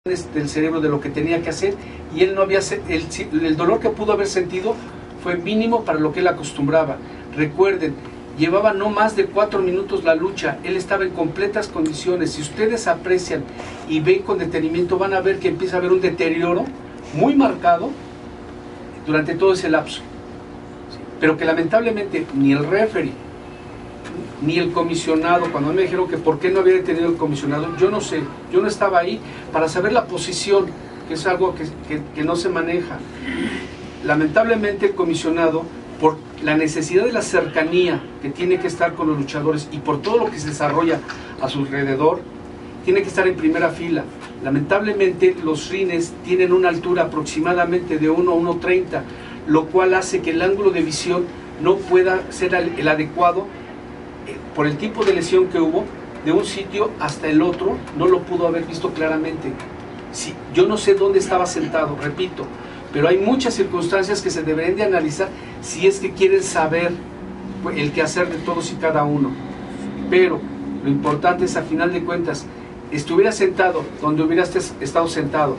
del cerebro de lo que tenía que hacer, y él no había, el dolor que pudo haber sentido fue mínimo para lo que él acostumbraba. Recuerden, llevaba no más de 4 minutos la lucha, él estaba en completas condiciones. Si ustedes aprecian y ven con detenimiento, van a ver que empieza a haber un deterioro muy marcado durante todo ese lapso, pero que lamentablemente ni el referee ni el comisionado, cuando me dijeron que por qué no había detenido el comisionado, yo no sé, yo no estaba ahí para saber la posición, que es algo que no se maneja. Lamentablemente el comisionado, por la necesidad de la cercanía que tiene que estar con los luchadores y por todo lo que se desarrolla a su alrededor, tiene que estar en primera fila. Lamentablemente los rines tienen una altura aproximadamente de 1 a 1.30, lo cual hace que el ángulo de visión no pueda ser el adecuado. Por el tipo de lesión que hubo, de un sitio hasta el otro, no lo pudo haber visto claramente. Sí, yo no sé dónde estaba sentado, repito, pero hay muchas circunstancias que se deberían de analizar si es que quieren saber el quehacer de todos y cada uno. Pero lo importante es, a final de cuentas, estuviera sentado donde hubiera estado sentado,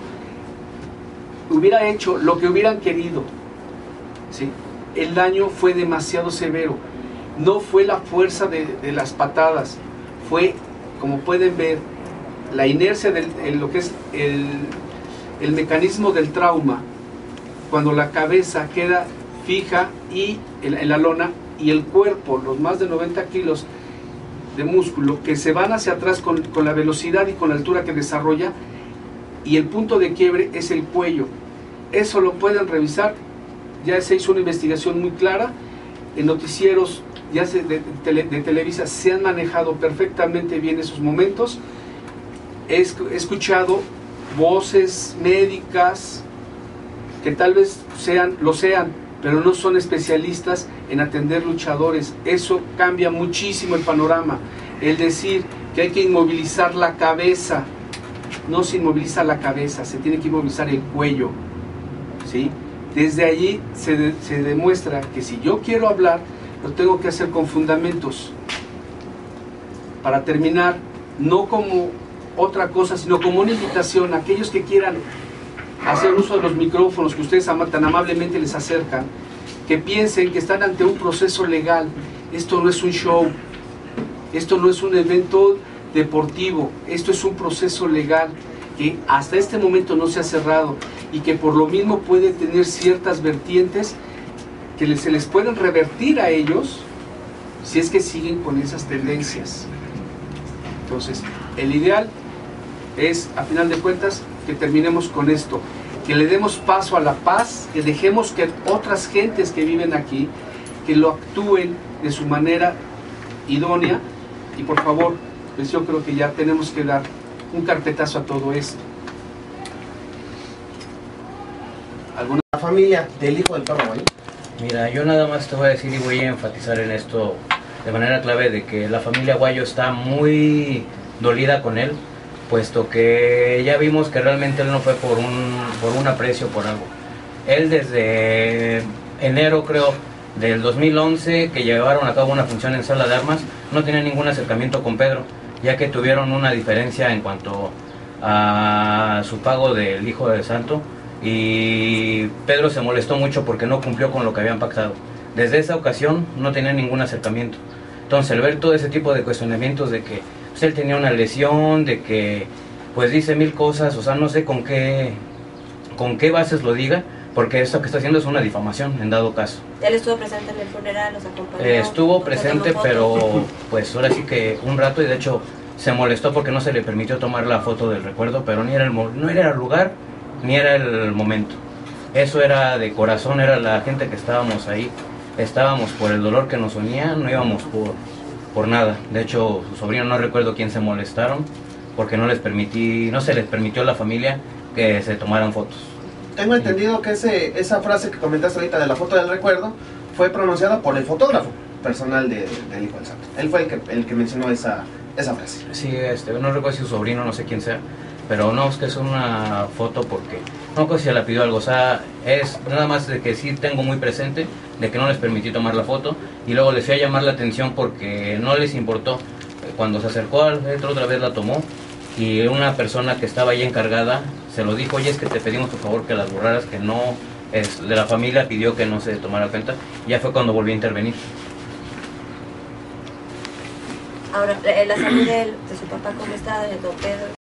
hubiera hecho lo que hubieran querido, ¿sí? El daño fue demasiado severo. No fue la fuerza de las patadas, fue, como pueden ver, la inercia de lo que es el mecanismo del trauma, cuando la cabeza queda fija y en la lona, y el cuerpo, los más de 90 kilos de músculo que se van hacia atrás con la velocidad y con la altura que desarrolla, y el punto de quiebre es el cuello. Eso lo pueden revisar, ya se hizo una investigación muy clara, en noticieros ya de Televisa se han manejado perfectamente bien esos momentos. He escuchado voces médicas que tal vez lo sean, pero no son especialistas en atender luchadores. Eso cambia muchísimo el panorama. El decir que hay que inmovilizar la cabeza, no se inmoviliza la cabeza, se tiene que inmovilizar el cuello, ¿sí? Desde allí se demuestra que si yo quiero hablar, lo tengo que hacer con fundamentos. Para terminar, no como otra cosa, sino como una invitación a aquellos que quieran hacer uso de los micrófonos que ustedes tan amablemente les acercan, que piensen que están ante un proceso legal. Esto no es un show, esto no es un evento deportivo, esto es un proceso legal que hasta este momento no se ha cerrado y que por lo mismo puede tener ciertas vertientes que se les pueden revertir a ellos si es que siguen con esas tendencias. Entonces, el ideal es, a final de cuentas, que terminemos con esto, que le demos paso a la paz, que dejemos que otras gentes que viven aquí, que lo actúen de su manera idónea, y por favor, pues yo creo que ya tenemos que dar un carpetazo a todo esto. ¿La familia del hijo del perro Guayo? Mira, yo nada más te voy a decir y voy a enfatizar en esto de manera clave, de que la familia Guayo está muy dolida con él, puesto que ya vimos que realmente él no fue por un aprecio, por algo. Él desde enero, creo, del 2011, que llevaron a cabo una función en Sala de Armas, no tenía ningún acercamiento con Pedro, ya que tuvieron una diferencia en cuanto a su pago del hijo del santo, y Pedro se molestó mucho porque no cumplió con lo que habían pactado. Desde esa ocasión no tenía ningún acercamiento. Entonces, al ver todo ese tipo de cuestionamientos de que pues, él tenía una lesión, de que pues dice mil cosas, o sea, no sé con qué bases lo diga, porque esto que está haciendo es una difamación en dado caso. ¿Él estuvo presente en el funeral, los acompañó? Estuvo presente, pero pues ahora sí que un rato, y de hecho se molestó porque no se le permitió tomar la foto del recuerdo, pero no era el lugar ni era el momento. Eso era de corazón, era la gente que estábamos ahí, estábamos por el dolor que nos unía, no íbamos por nada. De hecho, su sobrino, no recuerdo quién se molestaron, porque no se les permitió a la familia que se tomaran fotos. Tengo entendido que esa frase que comentaste ahorita de la foto del recuerdo fue pronunciada por el fotógrafo personal del hijo del santo. Él fue el que mencionó esa frase. Sí, no recuerdo si su sobrino, no sé quién sea, pero no, es que es una foto porque no sé si se la pidió algo, o sea, es nada más de que sí tengo muy presente de que no les permití tomar la foto, y luego les fui a llamar la atención porque no les importó. Cuando se acercó al centro otra vez la tomó, y una persona que estaba ahí encargada se lo dijo, oye, es que te pedimos por favor que las borraras, que no, de la familia pidió que no se tomara cuenta, y ya fue cuando volvió a intervenir. Ahora, la salud de su papá, ¿cómo está, don Pedro?